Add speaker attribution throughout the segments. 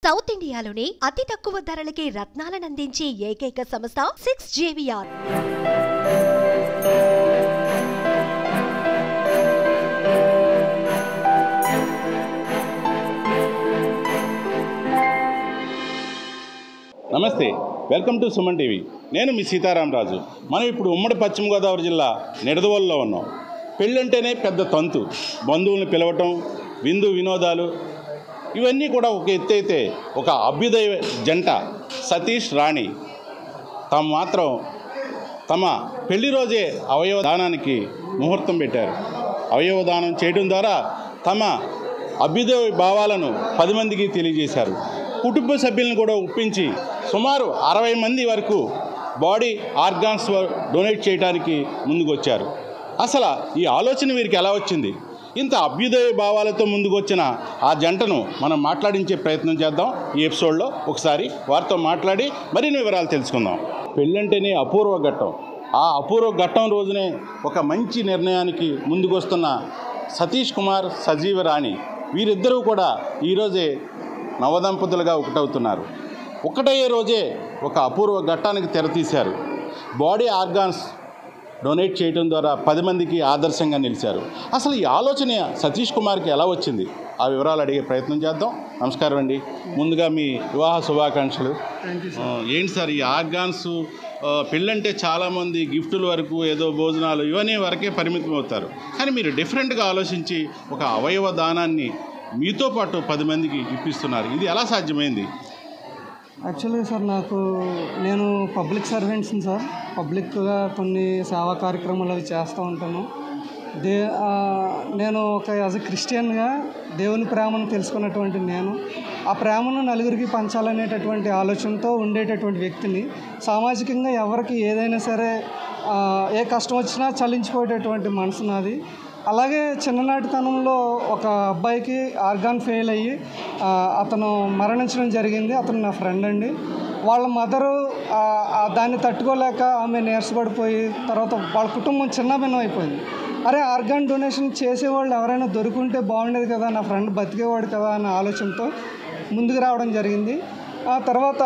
Speaker 1: South ఇండియాలోనే అతి తక్కువ ధరలకి రత్నాలను అందించే ఏకైక సంస్థ 6JVR.
Speaker 2: నమస్తే, వెల్కమ్ టు సుమన్ టీవీ. నేను మీ సీతారాం రాజు. మనం ఇప్పుడు ఉమ్మడి పశ్చిమ గోదావరి జిల్లా నిడదవోలులో ఉన్నాం. పెళ్ళంటేనే పెద్ద తంతు, బంధువులను పిలవటం, విందు వినోదాలు ఇవన్నీ కూడా ఒక ఎత్తైతే ఒక అభ్యుదయ జంట సతీష్ రాణి తమ పెళ్లి రోజే అవయవ దానానికి ముహూర్తం పెట్టారు. అవయవ దానం చేయడం ద్వారా తమ అభ్యుదయ భావాలను 10 మందికి తెలియజేశారు. కుటుంబ సభ్యులను కూడా ఒప్పించి సుమారు 60 మంది వరకు బాడీ ఆర్గాన్స్ డొనేట్ చేయడానికి ముందుకు వచ్చారు. అసలు ఈ ఆలోచన వీరికి ఎలా వచ్చింది? ఇంత అభ్యుదయ భావాలతో ముందుకు వచ్చిన ఆ జంటను మనం మాట్లాడించే ప్రయత్నం చేద్దాం. ఈ ఎపిసోడ్లో ఒకసారి వారితో మాట్లాడి మరిన్ని వివరాలు తెలుసుకుందాం. పెళ్ళంటేనే అపూర్వ ఘట్టం. ఆ అపూర్వ ఘట్టం రోజునే ఒక మంచి నిర్ణయానికి ముందుకు వస్తున్న సతీష్ కుమార్, సజీవ రాణి వీరిద్దరూ కూడా ఈరోజే నవదంపతులుగా ఒకటవుతున్నారు. ఒకటయ్యే రోజే ఒక అపూర్వ ఘట్టానికి తెరతీశారు. బాడీ ఆర్గాన్స్ డొనేట్ చేయడం ద్వారా 10 మందికి ఆదర్శంగా నిలిచారు. అసలు ఈ ఆలోచన సతీష్ కుమార్కి ఎలా వచ్చింది? ఆ వివరాలు అడిగే ప్రయత్నం చేద్దాం. నమస్కారం అండి. ముందుగా మీ వివాహ శుభాకాంక్షలు. ఏంటి సార్ ఈ ఆర్గాన్స్? పెళ్ళంటే చాలామంది గిఫ్టుల వరకు ఏదో భోజనాలు ఇవన్నీ వరకే పరిమితం అవుతారు. కానీ మీరు డిఫరెంట్గా ఆలోచించి ఒక అవయవ దానాన్ని మీతో పాటు 10 మందికి ఇప్పిస్తున్నారు. ఇది ఎలా సాధ్యమైంది?
Speaker 3: యాక్చువల్గా సార్ నేను పబ్లిక్ సర్వెంట్స్ని సార్. పబ్లిక్గా కొన్ని సేవా కార్యక్రమాలు అవి చేస్తూ ఉంటాను. నేను యాజ్ ఎ క్రిస్టియన్గా దేవుని ప్రేమను తెలుసుకున్నటువంటి ఆ ప్రేమను నలుగురికి పంచాలనేటటువంటి ఆలోచనతో ఉండేటటువంటి వ్యక్తిని. సామాజికంగా ఎవరికి ఏదైనా సరే ఏ కష్టం వచ్చినా చలించిపోయేటటువంటి మనసు నాది. అలాగే చిన్ననాటితనంలో ఒక అబ్బాయికి ఆర్గాన్ ఫెయిల్ అయ్యి అతను మరణించడం జరిగింది. అతను నా ఫ్రెండ్ అండి. వాళ్ళ మదరు దాన్ని తట్టుకోలేక ఆమె నీరసపడిపోయి తర్వాత వాళ్ళ కుటుంబం చిన్నభిన్నం అయిపోయింది. అరే, ఆర్గాన్ డొనేషన్ చేసేవాళ్ళు ఎవరైనా దొరుకుంటే బాగుండేది కదా, నా ఫ్రెండ్ బతికేవాడు కదా అనే ఆలోచనతో ముందుకు రావడం జరిగింది. ఆ తర్వాత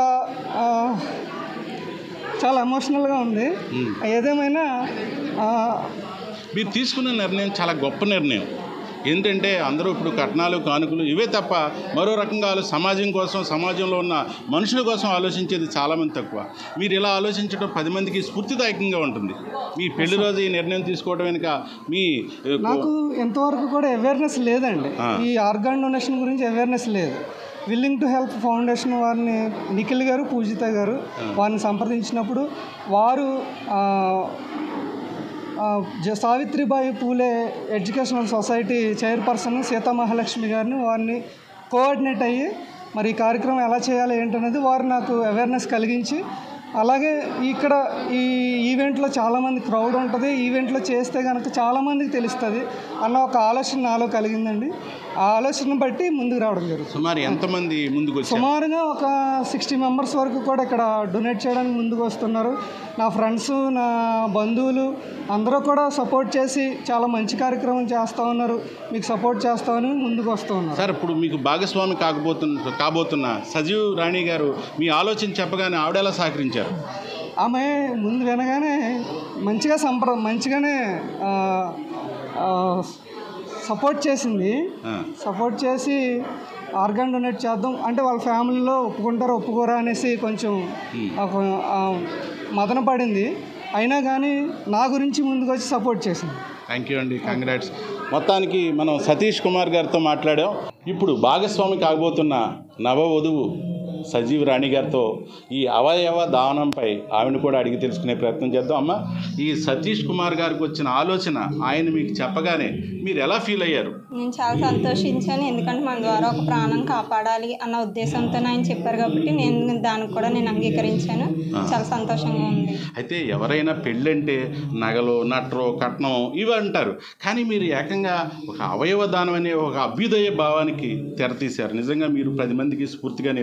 Speaker 3: చాలా ఎమోషనల్గా ఉంది. ఏదేమైనా
Speaker 2: మీరు తీసుకున్న నిర్ణయం చాలా గొప్ప నిర్ణయం. ఏంటంటే అందరూ ఇప్పుడు కట్నాలు కానుకలు ఇవే తప్ప మరో రకంగా సమాజం కోసం, సమాజంలో ఉన్న మనుషుల కోసం ఆలోచించేది చాలామంది తక్కువ. మీరు ఇలా ఆలోచించడం 10 మందికి స్ఫూర్తిదాయకంగా ఉంటుంది. మీ పెళ్లి రోజు ఈ నిర్ణయం తీసుకోవడం వెనుక
Speaker 3: నాకు ఎంతవరకు కూడా అవేర్నెస్ లేదండి. ఈ ఆర్గాన్ డొనేషన్ గురించి అవేర్నెస్ లేదు. విల్లింగ్ టు హెల్ప్ ఫౌండేషన్ వారిని నిఖిల్ గారు, పూజిత గారు వారిని సంప్రదించినప్పుడు వారు Savitribai Phule educational society chairperson Seethamahalakshmi గారిని వారిని కోఆర్డినేట్ అయ్యి మరి ఈ కార్యక్రమం ఎలా చేయాలి ఏంటనేది వారు నాకు అవేర్నెస్ కలిగించి, అలాగే ఇక్కడ ఈ ఈవెంట్లో చాలామంది క్రౌడ్ ఉంటుంది, ఈవెంట్లో చేస్తే కనుక చాలామందికి తెలుస్తుంది అన్న ఒక ఆలోచన నాలో కలిగిందండి. ఆ ఆలోచన బట్టి ముందుకు రావడం జరుగుతుంది.
Speaker 2: సుమారు ఎంతమంది ముందుకు వచ్చారు?
Speaker 3: సుమారుగా ఒక 60 మెంబర్స్ వరకు కూడా ఇక్కడ డొనేట్ చేయడానికి ముందుకు వస్తున్నారు. నా ఫ్రెండ్స్, నా బంధువులు అందరూ కూడా సపోర్ట్ చేసి చాలా మంచి కార్యక్రమం చేస్తూ ఉన్నారు, మీకు సపోర్ట్ చేస్తామని ముందుకు వస్తూ ఉన్నారు.
Speaker 2: సార్, ఇప్పుడు మీకు భాగస్వామి కాబోతున్న సజీవ్ రాణి గారు మీ ఆలోచన చెప్పగానే ఆవిడ ఎలా సహకరించారు?
Speaker 3: ఆమె ముందు వినగానే మంచిగానే సపోర్ట్ చేసింది. సపోర్ట్ చేసి ఆర్గాన్ డొనేట్ చేద్దాం అంటే వాళ్ళ ఫ్యామిలీలో ఒప్పుకుంటారా ఒప్పుకోరా అనేసి కొంచెం మదన పడింది. అయినా కానీ నా గురించి ముందుకు వచ్చి సపోర్ట్ చేసింది.
Speaker 2: థ్యాంక్ యూ అండి, కంగ్రాట్స్. మొత్తానికి మనం సతీష్ కుమార్ గారితో మాట్లాడాం. ఇప్పుడు భాగస్వామి కాబోతున్న నవవధువు సజీవ్ రాణి గారితో ఈ అవయవ దానంపై ఆవిడని కూడా అడిగి తెలుసుకునే ప్రయత్నం చేద్దాం. అమ్మ, ఈ సతీష్ కుమార్ గారికి వచ్చిన ఆలోచన ఆయన మీకు చెప్పగానే మీరు ఎలా ఫీల్ అయ్యారు?
Speaker 4: నేను చాలా సంతోషించాను. ఎందుకంటే మన ద్వారా ఒక ప్రాణం కాపాడాలి అన్న ఉద్దేశంతో ఆయన చెప్పారు కాబట్టి దానికి కూడా నేను అంగీకరించాను. చాలా సంతోషంగా ఉంది.
Speaker 2: అయితే ఎవరైనా పెళ్ళంటే నగలు, నట్రో, కట్నం ఇవి అంటారు. కానీ మీరు ఏకంగా ఒక అవయవ దానం అనే ఒక అభ్యుదయ భావానికి తెరతీశారు. నిజంగా మీరు 10 మందికి స్ఫూర్తిగా నిలుస్తారు.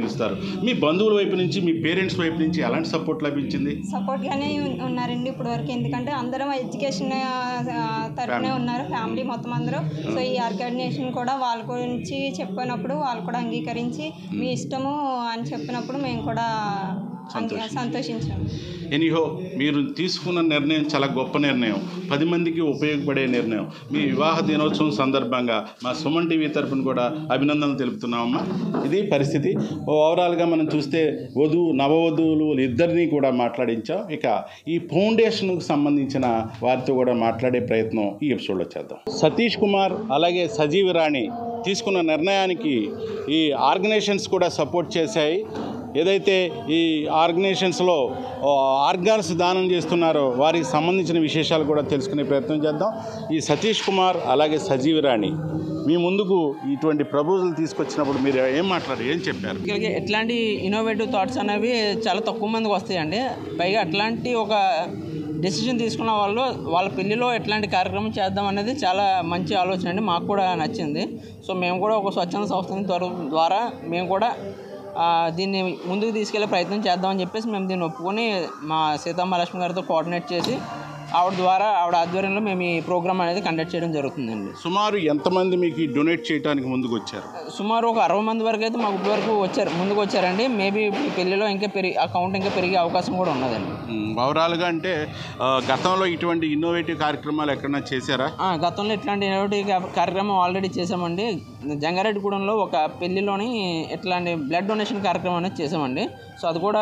Speaker 2: మీ బంధువుల వైపు నుంచి, మీ పేరెంట్స్ వైపు నుంచి ఎలాంటి సపోర్ట్ లభించింది?
Speaker 4: సపోర్ట్గానే ఉన్నారండి ఇప్పటివరకు. ఎందుకంటే అందరం ఎడ్యుకేషన్ తరఫునే ఉన్నారు, ఫ్యామిలీ మొత్తం అందరూ. సో ఈ ఆర్గనైజేషన్ కూడా వాళ్ళ గురించి చెప్పినప్పుడు వాళ్ళు కూడా అంగీకరించి మీ ఇష్టము అని చెప్పినప్పుడు మేము కూడా సంతోషించాము.
Speaker 2: ఎనీహో, మీరు తీసుకున్న నిర్ణయం చాలా గొప్ప నిర్ణయం, 10 మందికి ఉపయోగపడే నిర్ణయం. మీ వివాహ దినోత్సవం సందర్భంగా మా సుమన్ టీవీ తరఫున కూడా అభినందనలు తెలుపుతున్నామమ్మా. ఇది పరిస్థితి. ఓవరాల్గా మనం చూస్తే నవవధువులు ఇద్దరినీ కూడా మాట్లాడించాం. ఇక ఈ ఫౌండేషన్కు సంబంధించిన వారితో కూడా మాట్లాడే ప్రయత్నం ఈ ఎపిసోడ్లో చేద్దాం. సతీష్ కుమార్ అలాగే సజీవ్ రాణి తీసుకున్న నిర్ణయానికి ఈ ఆర్గనైజేషన్స్ కూడా సపోర్ట్ చేశాయి. ఏదైతే ఈ ఆర్గనైజేషన్స్లో ఆర్గాన్స్ దానం చేస్తున్నారో వారికి సంబంధించిన విశేషాలు కూడా తెలుసుకునే ప్రయత్నం చేద్దాం. ఈ సతీష్ కుమార్ అలాగే సజీవ్ రాణి మీ ముందుకు ఇటువంటి ప్రపోజల్ తీసుకొచ్చినప్పుడు మీరు ఏం చెప్పారు?
Speaker 5: ఎట్లాంటి ఇన్నోవేటివ్ థాట్స్ అనేవి చాలా తక్కువ మందికి వస్తాయండి. పైగా అట్లాంటి ఒక డెసిషన్ తీసుకున్న వాళ్ళు వాళ్ళ పెళ్లిలో ఎట్లాంటి కార్యక్రమం చేద్దాం అనేది చాలా మంచి ఆలోచన అండి. మాకు కూడా నచ్చింది. సో మేము కూడా ఒక స్వచ్ఛంద సంస్థ ద్వారా మేము కూడా దీన్ని ముందుకు తీసుకెళ్లే ప్రయత్నం చేద్దామని చెప్పేసి మేము దీన్ని ఒప్పుకొని మా సీతామహాలక్ష్మి గారితో కోఆర్డినేట్ చేసి ఆవిడ ఆధ్వర్యంలో మేము ఈ ప్రోగ్రామ్ అనేది కండక్ట్ చేయడం జరుగుతుందండి.
Speaker 2: సుమారు ఎంతమంది మీకు డొనేట్ చేయడానికి ముందుకు వచ్చారు?
Speaker 5: సుమారు ఒక 60 మంది వరకు అయితే మాకు ఇప్పటి వరకు ముందుకు వచ్చారండి. మేబీ పెళ్లిలో ఇంకా అకౌంట్ ఇంకా పెరిగే అవకాశం కూడా ఉన్నదండి.
Speaker 2: ఓవరాల్గా అంటే గతంలో ఇటువంటి ఇన్నోవేటివ్ కార్యక్రమాలు ఎక్కడైనా చేశారా?
Speaker 5: గతంలో ఇట్లాంటి ఇన్నోవేటివ్ కార్యక్రమం ఆల్రెడీ చేసామండి. జంగారెడ్డిగూడెంలో ఒక పెళ్లిలోని ఇట్లాంటి బ్లడ్ డొనేషన్ కార్యక్రమం అనేది చేసామండి. సో అది కూడా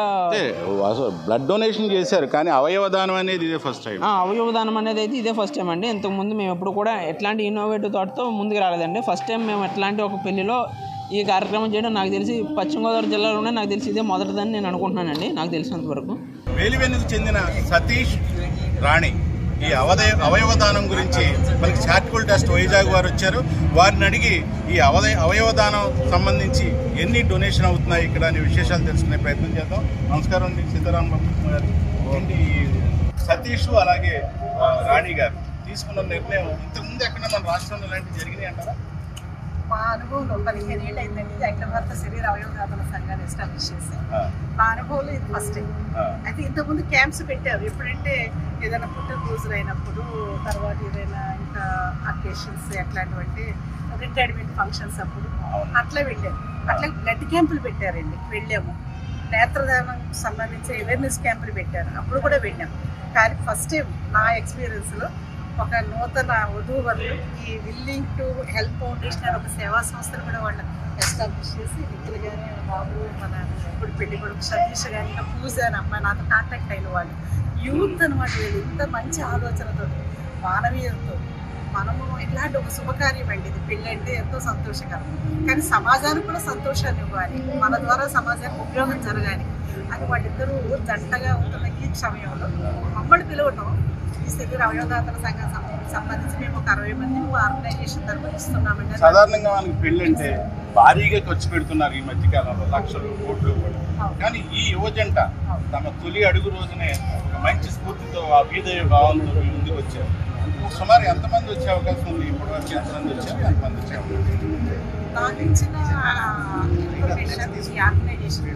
Speaker 2: బ్లడ్ డొనేషన్ చేశారు, కానీ అవయవదానం అనేది ఇదే ఫస్ట్ టైం.
Speaker 5: అవయవదానం అనేది అయితే ఇదే ఫస్ట్ టైం అండి. ఇంతకుముందు మేము ఎప్పుడు కూడా ఎట్లాంటి ఇన్నోవేటివ్ థాట్తో ముందుకు రాలేదండి. ఫస్ట్ టైం మేము ఎట్లాంటి ఒక పెళ్లిలో ఈ కార్యక్రమం చేయడం నాకు తెలిసి పశ్చిమ గోదావరి జిల్లాలోనే నాకు తెలిసి ఇదే మొదటిదని నేను అనుకుంటున్నానండి, నాకు తెలిసినంత వరకు.
Speaker 2: వేలివెన్నుకు చెందిన సతీష్ రాణి ఈ అవయవదానం గురించి మనకి చారిటబుల్ ట్రస్ట్ వైజాగ్ వారు వచ్చారు. వారిని అడిగి ఈ అవయవదానం సంబంధించి ఎన్ని డొనేషన్ అవుతున్నాయి ఇక్కడ అనే విశేషాలు తెలుసుకునే ప్రయత్నం చేద్దాం. నమస్కారం అండి సీతారాం గారు. ఏంటి సతీష్ అలాగే రాణి గారు తీసుకున్న నిర్ణయం ఇంతకుముందు ఎక్కడ మన రాష్ట్రంలో ఇలాంటివి జరిగినాయి అంటారా?
Speaker 6: మా అనుభవంలో 15 ఏళ్ళు అయిందండి అఖిల భారత శరీర అవయవదాతల సంఘాన్ని ఎస్టాబ్లిష్ చేసి. మా అనుభవంలో ఇది ఫస్ట్ టైం. అయితే ఇంతకుముందు క్యాంప్స్ పెట్టారు. ఎప్పుడంటే ఏదైనా పుట్టినరోజులు అయినప్పుడు, తర్వాత ఏదైనా ఇంకా అకేషన్స్ అట్లాంటివంటే రిటైర్మెంట్ ఫంక్షన్స్ అప్పుడు అట్లా వెళ్ళాము. అట్లా బ్లడ్ క్యాంపులు పెట్టారండి, వెళ్ళాము. నేత్రదానం సంబంధించి అవేర్నెస్ క్యాంపులు పెట్టారు, అప్పుడు కూడా వెళ్ళాము. కానీ ఫస్ట్ టైం నా ఎక్స్పీరియన్స్లో ఒక నూతన వధూవరులు ఈ విల్లింగ్ టు హెల్ప్ ఫౌండేషన్ అనే ఒక సేవా సంస్థను కూడా వాళ్ళు ఎస్టాబ్లిష్ చేసి నిఖిల్ గారి బాబు, మన ఇప్పుడు పెళ్లి కొడుకు సతీష్ గారి, పూజ అని అమ్మాయి నాతో కాంటాక్ట్ అయిన వాళ్ళు యూత్ అనమాట. వీళ్ళు ఇంత మంచి ఆలోచనతో, మానవీయంతో మనము ఇలాంటి ఒక శుభకార్యం అండి ఇది. పెళ్ళి అంటే ఎంతో సంతోషకరం, కానీ సమాజానికి కూడా సంతోషాన్ని ఇవ్వాలి, మన ద్వారా సమాజానికి ఉపయోగం జరగాలి అని వాళ్ళిద్దరూ జంటగా ఉంటున్న ఈ సమయంలో మమ్మల్ని పిలవటం, ఈ శరీర అవయవదాతల సంఘం సంబంధించి మేము ఒక 60 మంది ఆర్గనైజేషన్ తరఫున ఇస్తున్నామండి.
Speaker 2: సాధారణంగా మనకి పెళ్లి అంటే భారీగా ఖర్చు పెడుతున్నారు ఈ మధ్యకాలంలో, లక్షలు కోట్లు కూడా. కానీ ఈ యువజంట తమ తొలి అడుగు రోజునే ఒక మంచి స్ఫూర్తితో అభ్యుదయ భావంతో ముందుకు వచ్చారు. సుమారు ఎంతమంది వచ్చే అవకాశం ఉంది? ఇప్పటి వరకు ఎంతమంది వచ్చారు, ఎంతమంది వచ్చే అవకాశం?
Speaker 6: నాకు ఇచ్చిన ఇన్ఫర్మేషన్ ఈ ఆర్గనైజేషన్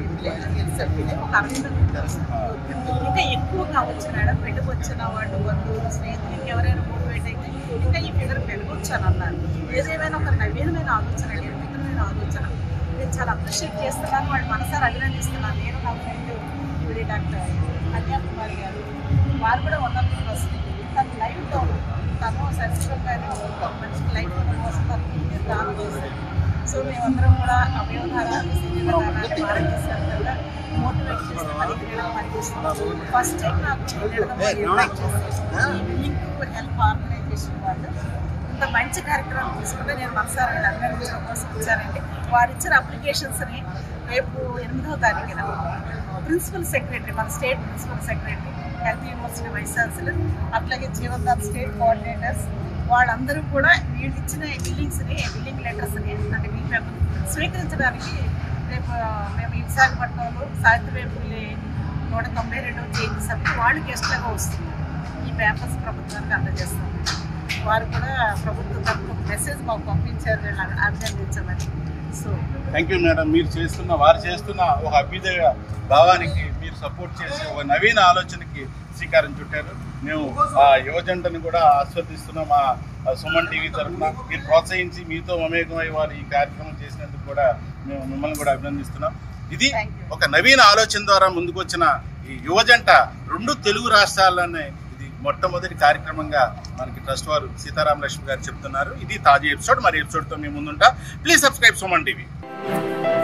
Speaker 6: ఒక 60 మంది ఇంకా ఎక్కువగా వచ్చినాడు. పెళ్లికి వచ్చిన వాళ్ళు, బంధువులు, స్నేహితులు ఇంకెవరైనా మోటివేట్ అయితే ఇంకా ఈ ఫిగర్ పెరగొచ్చు అని అన్నారు. ఏదేమైనా ఒక నవీనమైన ఆలోచన, నిర్మితమైన ఆలోచన. నేను చాలా అప్రిషియేట్ చేస్తున్నాను, వాళ్ళు మనసారి అభినందిస్తున్నాను. నేను నా ఫ్రెండ్ ఇవిడి డాక్టర్ కన్యాకుమారి గారు, వారు కూడా ఉన్నత వస్తుంది. తను లైఫ్లో తను సరస్వతంగానే ఒక మంచి లైఫ్ కోసం తను దానం చేశారు. సో మేమందరం కూడా అవయవదానాన్ని, శరీరదానాన్ని భారతదేశంగా మోటివేట్ చేస్తే పనిచేస్తున్నాం. ఫస్ట్ టైం నాకు విల్లింగ్ టు హెల్ప్ ఆర్గనైజేషన్ వాళ్ళు ఇంత మంచి కార్యక్రమం తీసుకుంటే నేను మనసారి అభినందించడం కోసం వచ్చానండి. వారు ఇచ్చిన అప్లికేషన్స్ని రేపు 8వ తారీఖున ప్రిన్సిపల్ సెక్రటరీ, మన state principal secretary, health university vice chancellor, అట్లాగే జీవన్దాన్ స్టేట్ కోఆర్డినేటర్స్ వాళ్ళందరూ కూడా వీళ్ళు ఇచ్చిన విల్లింగ్ లెటర్స్ని అంటే మీ పేపర్ స్వీకరించడానికి రేపు మేము ఈ విశాఖపట్నంలో సావిత్రివేపుల్లి 192వ జయంతి సభకి వాళ్ళు గెస్ట్లుగా వస్తున్నారు. ఈ పేపర్స్ ప్రభుత్వానికి అందజేస్తాము. వారు కూడా ప్రభుత్వం తరఫున మెసేజ్ మాకు పంపించారు, వీళ్ళని అభినందించమని. So
Speaker 2: thank you madam. వారు చేస్తున్న ఒక అభ్యుదయ భావానికి మీరు సపోర్ట్ చేసి ఒక నవీన ఆలోచనకి శ్రీకారం చుట్టారు. మేము ఆ యువజంటను కూడా ఆస్వాదిస్తున్నాం. మా సుమన్ టీవీ తరఫున మీరు ప్రోత్సహించి మీతో మమేకమై వారు ఈ కార్యక్రమం చేసినందుకు కూడా మేము మిమ్మల్ని కూడా అభినందిస్తున్నాం. ఇది ఒక నవీన ఆలోచన ద్వారా ముందుకొచ్చిన ఈ యువజంట 2 తెలుగు రాష్ట్రాల్లోనే ఇది మొట్టమొదటి కార్యక్రమంగా మనకి ట్రస్ట్ వారు సీతారామ లక్ష్మి గారు చెప్తున్నారు. ఇది తాజా ఎపిసోడ్. మరి ఎపిసోడ్తో మేము ముందుంటా. Please subscribe Suman TV.